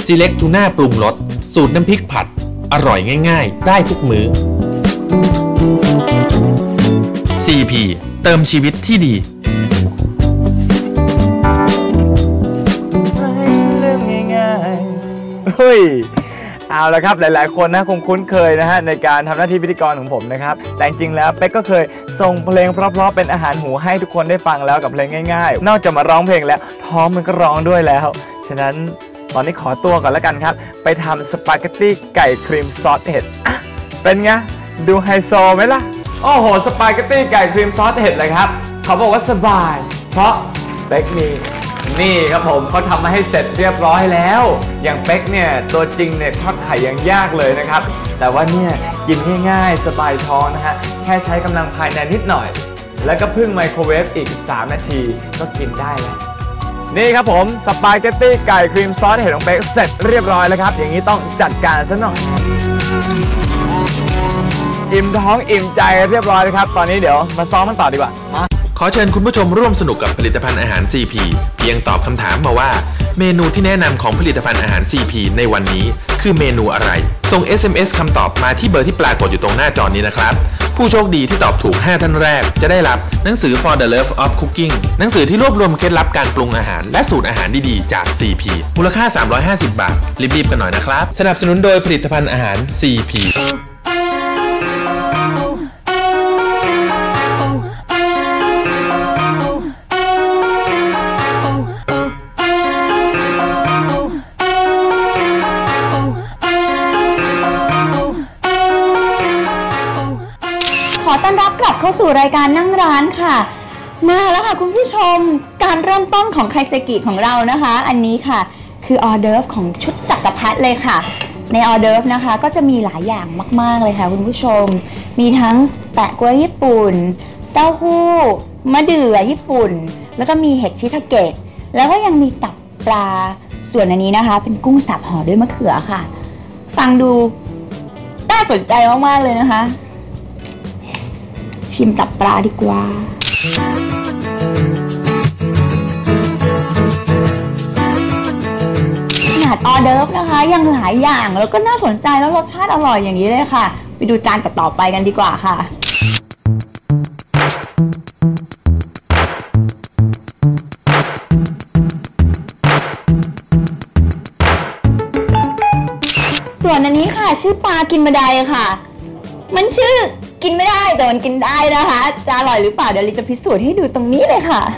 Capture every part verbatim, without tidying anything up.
Select ทูน่าปรุงรสสูตรน้ำพริกผัดอร่อยง่ายๆได้ทุกมื้อ ซี พี เติมชีวิตที่ดีเรื่องง่ายๆเฮ้ยเอาละครับหลายๆคนนะคงคุ้นเคยนะฮะในการทำหน้าที่พิธีกรของผมนะครับแต่จริงๆแล้วเป๊กก็เคยส่งเพลงเพราะๆเป็นอาหารหูให้ทุกคนได้ฟังแล้วกับเพลงง่ายๆนอกจากมาร้องเพลงแล้วท้องมันก็ร้องด้วยแล้วฉะนั้นตอนนี้ขอตัวก่อนแล้วกันครับไปทำสปาเกตตี้ไก่ครีมซอสเห็ดเป็นไงดูไฮโซไหมล่ะโอ้โหสปาเกตตี้ไก่ครีมซอสเห็ดเลยครับเขาบอกว่าสบายเพราะเป๊กมีนี่ครับผมเขาทำมาให้เสร็จเรียบร้อยแล้วอย่างเป๊กเนี่ยตัวจริงเนี่ยทอดไข่ยังยากเลยนะครับแต่ว่าเนี่ยกินง่ายๆสบายท้องนะฮะแค่ใช้กำลังภายในนิดหน่อยแล้วก็พึ่งไมโครเวฟอีกสามนาทีก็กินได้แล้วนี่ครับผมสปาเกตตี้ไก่ครีมซอสเห็ดของเป๊กเสร็จเรียบร้อยแล้วครับอย่างนี้ต้องจัดการซะหน่อยอิ่มท้องอิ่มใจเรียบร้อยแล้วครับตอนนี้เดี๋ยวมาซ้อมมันต่อดีกว่าขอเชิญคุณผู้ชมร่วมสนุกกับผลิตภัณฑ์อาหาร ซี พี เพียงตอบคำถามมาว่าเมนูที่แนะนำของผลิตภัณฑ์อาหาร ซี พี ในวันนี้คือเมนูอะไรส่ง เอส เอ็ม เอส คำตอบมาที่เบอร์ที่ปรากฏอยู่ตรงหน้าจอนี้นะครับผู้โชคดีที่ตอบถูกห้าท่านแรกจะได้รับหนังสือ For the Love of Cooking หนังสือที่รวบรวมเคล็ดลับการปรุงอาหารและสูตรอาหารดีๆจาก ซี พี มูลค่าสามร้อยห้าสิบบาทรีบๆกันหน่อยนะครับสนับสนุนโดยผลิตภัณฑ์อาหาร ซี พีขอต้อนรับกลับเข้าสู่รายการนั่งร้านค่ะมาแล้วค่ะคุณผู้ชมการเริ่มต้นของไคเซกิของเรานะคะอันนี้ค่ะคือออเดิร์ฟของชุดจักรพรรดิเลยค่ะในออเดิร์ฟนะคะก็จะมีหลายอย่างมากๆเลยค่ะคุณผู้ชมมีทั้งแปะกล้วยญี่ปุ่นเต้าหู้มะเดื่อญี่ปุ่นแล้วก็มีเห็ดชิทาเกะแล้วก็ยังมีตับปลาส่วนอันนี้นะคะเป็นกุ้งสับห่อด้วยมะเขือค่ะฟังดูน่าสนใจมากๆเลยนะคะชิมตับปลาดีกว่าขนาดออเดิร์ฟนะคะยังหลายอย่างแล้วก็น่าสนใจแล้วรสชาติอร่อยอย่างนี้เลยค่ะไปดูจานต่อไปกันดีกว่าค่ะส่วนอันนี้ค่ะชื่อปลากินบันไดค่ะมันชื่อกินไม่ได้แต่มันกินได้นะคะจะอร่อยหรือเปล่าเดี๋ยวลิจะพิสูจน์ให้ดูตรงนี้เลยค่ะ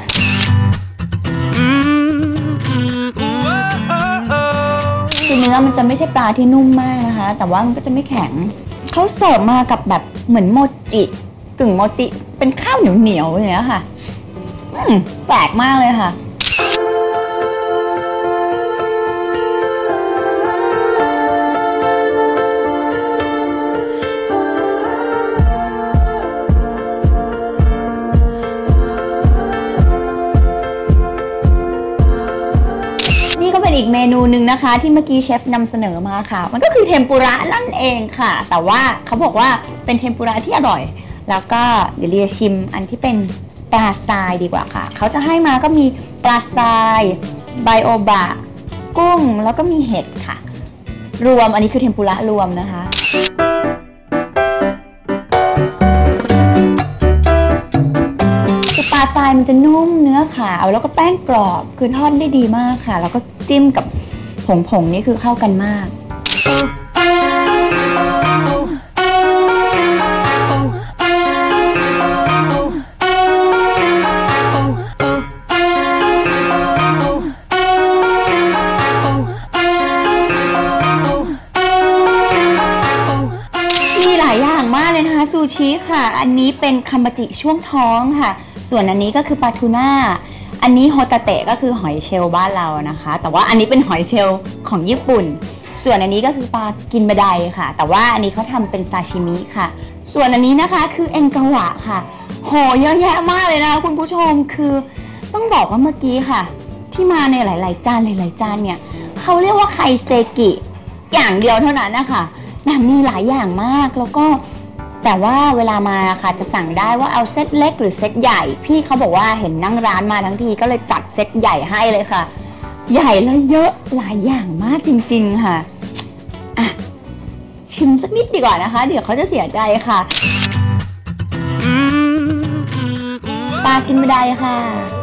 คือเนื้อมันจะไม่ใช่ปลาที่นุ่มมากนะคะแต่ว่ามันก็จะไม่แข็งเขาเสิร์ฟมากับแบบเหมือนโมจิกึ่งโมจิเป็นข้าวเหนียวเหนียวอย่างเงี้ยค่ะแปลกมากเลยค่ะอีกเมนูหนึ่งนะคะที่เมื่อกี้เชฟนำเสนอมาค่ะมันก็คือเทมปุระนั่นเองค่ะแต่ว่าเขาบอกว่าเป็นเทมปุระที่อร่อยแล้วก็เดี๋ยวเรียชิมอันที่เป็นปลาทรายดีกว่าค่ะเขาจะให้มาก็มีปลาทรายไบโอบะกุ้งแล้วก็มีเห็ดค่ะรวมอันนี้คือเทมปุระรวมนะคะปลาทรายมันจะนุ่มเนื้อขาวแล้วก็แป้งกรอบคือทอดได้ดีมากค่ะแล้วก็จิ้มกับผงผงนี่คือเข้ากันมากมีหลายอย่างมากเลยนะคะซูชิค่ะอันนี้เป็นคัมบาจิช่วงท้องค่ะส่วนอันนี้ก็คือปลาทูน่าอันนี้โฮตาเตะก็คือหอยเชลล์บ้านเรานะคะแต่ว่าอันนี้เป็นหอยเชลล์ของญี่ปุ่นส่วนอันนี้ก็คือปลากินบะไดค่ะแต่ว่าอันนี้เขาทำเป็นซาชิมิค่ะส่วนอันนี้นะคะคือเอ็นกาวะค่ะโหเยอะแยะมากเลยนะคะคุณผู้ชมคือต้องบอกว่าเมื่อกี้ค่ะที่มาในหลายๆจานหลายๆจานเนี่ยเขาเรียกว่าไคเซกิอย่างเดียวเท่านั้นนะคะแต่มีหลายอย่างมากแล้วก็แต่ว่าเวลามาค่ะจะสั่งได้ว่าเอาเซตเล็กหรือเซตใหญ่พี่เขาบอกว่าเห็นนั่งร้านมาทั้งทีก็เลยจัดเซตใหญ่ให้เลยค่ะใหญ่และเยอะหลายอย่างมากจริงๆค่ะอ่ะชิมสักนิดดีกว่านะคะเดี๋ยวเขาจะเสียใจค่ะปลากินไม่ได้ค่ะ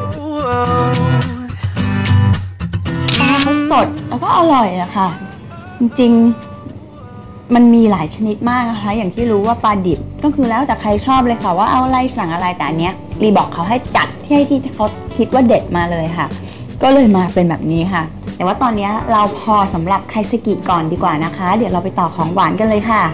ปลาเขาสดแล้วก็อร่อยอะค่ะจริงๆมันมีหลายชนิดมากนะคะอย่างที่รู้ว่าปลาดิบก็คือแล้วแต่ใครชอบเลยค่ะว่าเอาอะไรสั่งอะไรแต่อันเนี้ยรีบอกเขาให้จัดให้ที่เขาคิดว่าเด็ดมาเลยค่ะก็เลยมาเป็นแบบนี้ค่ะแต่ว่าตอนนี้เราพอสำหรับไคเซกิก่อนดีกว่านะคะเดี๋ยวเราไปต่อของหวานกันเลยค่ะ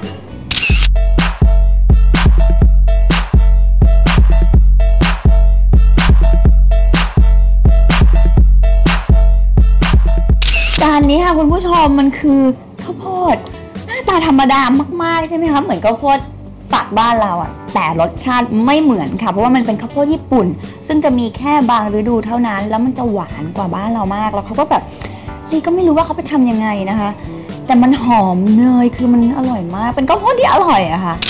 จานนี้ค่ะคุณผู้ชมมันคือข้าวโพดหน้าตาธรรมดามากๆใช่ไหมคะเหมือนข้าวโพดฝากบ้านเราอะแต่รสชาติไม่เหมือนค่ะเพราะว่ามันเป็นข้าวโพดญี่ปุ่นซึ่งจะมีแค่บางฤดูเท่านั้นแล้วมันจะหวานกว่าบ้านเรามากแล้วเขาก็แบบลีก็ไม่รู้ว่าเขาไปทำยังไงนะคะแต่มันหอมเนยคือมันอร่อยมากเป็นข้าวโพดที่อร่อยอะค่ะ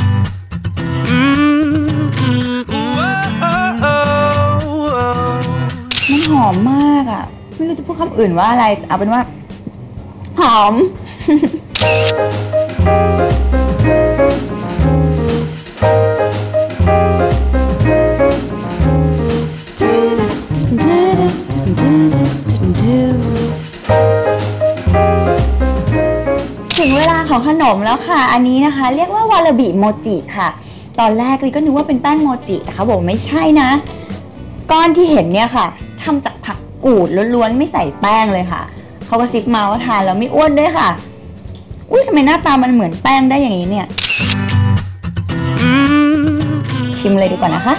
มันหอมมากอะไม่รู้จะพูดคำอื่นว่าอะไรเอาเป็นว่าหอม ถึงเวลาของขนมแล้วค่ะอันนี้นะคะเรียกว่าวาลาบิโมจิค่ะตอนแรกลีก็นึกว่าเป็นแป้งโมจิแต่เขาบอกไม่ใช่นะก้อนที่เห็นเนี่ยค่ะทำจากผักกูดล้วนๆไม่ใส่แป้งเลยค่ะเขาก็ซิปมาว่าทานแล้วไม่อ้วนด้วยค่ะอุ้ยทำไมหน้าตามันเหมือนแป้งได้อย่างนี้เนี่ยชิมเลยดีกว่านะคะ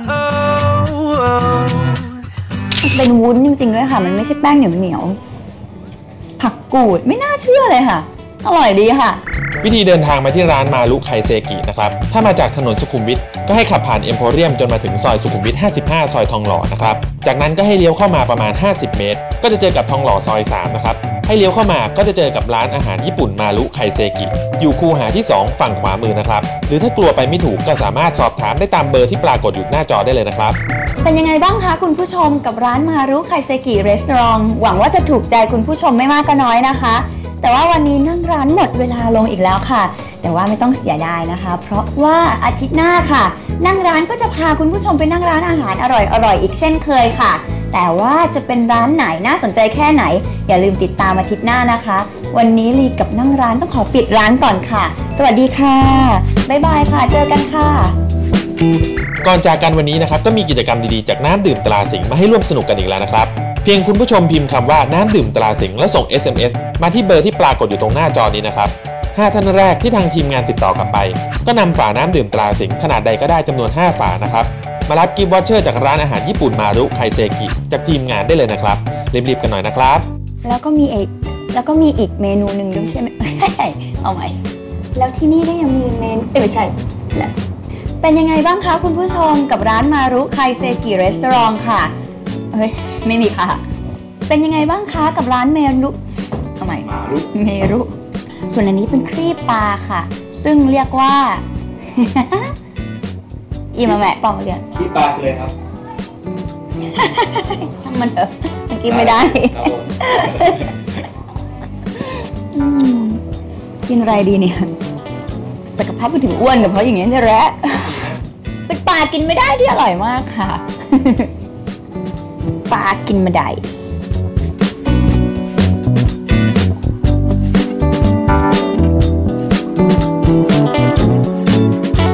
มันเป็นวุ้นจริงๆด้วยค่ะมันไม่ใช่แป้งเหนียวๆผักกูดไม่น่าเชื่อเลยค่ะอร่อยดีค่ะวิธีเดินทางมาที่ร้านมารุไคเซกินะครับถ้ามาจากถนนสุขุมวิทก็ให้ขับผ่านเอ็มโพเรียมจนมาถึงซอยสุขุมวิทห้าสิบห้าซอยทองหล่อนะครับจากนั้นก็ให้เลี้ยวเข้ามาประมาณห้าสิบเมตรก็จะเจอกับทองหล่อซอยสามนะครับให้เลี้ยวเข้ามาก็จะเจอกับร้านอาหารญี่ปุ่นมารุไคเซกิอยู่คูหาที่สองฝั่งขวามือนะครับหรือถ้ากลัวไปไม่ถูกก็สามารถสอบถามได้ตามเบอร์ที่ปรากฏอยู่หน้าจอได้เลยนะครับเป็นยังไงบ้างคะคุณผู้ชมกับร้านมารุไคเซกิรีสอร์ทหวังว่าจะถูกใจคุณผู้ชมไม่มากก็น้อยนะคะแต่ว่าวันนี้นั่งร้านหมดเวลาลงอีกแล้วค่ะแต่ว่าไม่ต้องเสียดายนะคะเพราะว่าอาทิตย์หน้าค่ะนั่งร้านก็จะพาคุณผู้ชมไปนั่งร้านอาหารอร่อยๆอีกเช่นเคยค่ะแต่ว่าจะเป็นร้านไหนน่าสนใจแค่ไหนอย่าลืมติดตามอาทิตย์หน้านะคะวันนี้ลีกับนั่งร้านต้องขอปิดร้านก่อนค่ะสวัสดีค่ะบ๊ายบายค่ะเจอกันค่ะก่อนจากกันวันนี้นะครับก็มีกิจกรรมดีๆจากน้ำดื่มตราสิงห์มาให้ร่วมสนุกกันอีกแล้วนะครับเพียงคุณผู้ชมพิมพ์คำว่าน้ำดื่มตราสิงห์แล้วส่ง เอส เอ็ม เอส มาที่เบอร์ที่ปรากฏอยู่ตรงหน้าจอนี้นะครับห้าท่านแรกที่ทางทีมงานติดต่อกลับไปก็นำฝาน้ำดื่มตราสิงห์ขนาดใดก็ได้จำนวนห้าฝานะครับมารับกิฟต์วอเชอร์จากร้านอาหารญี่ปุ่นมารุไคเซกิจากทีมงานได้เลยนะครับรีบๆกันหน่อยนะครับแล้วก็มีอีกแล้วก็มีอีกเมนูหนึ่งด้วยใช่ไหมเอาใหม่แล้วที่นี่ก็ยังมีเมนูเอ้ยไม่ใช่เป็นยังไงบ้างคะคุณผู้ชมกับร้านมารุไคเซกิรีสอร์ทค่ะเฮ้ยไม่มีค่ะเป็นยังไงบ้างคะกับร้านเมรุเอาใหม่มารุเมรุส่วนอันนี้เป็นครีบปลาค่ะซึ่งเรียกว่า อีมาแมะปองเรียนครีบปลาคืออะไรครับช่างมันเถอะมันกินไม่ได้กินอะไรดีเนี่ยจักรพรรดิไปถึงอ้วนกับเพราะอย่างนี้นี่แหละเป็นปลากินไม่ได้ที่อร่อยมากค่ะปลากินไม่ได้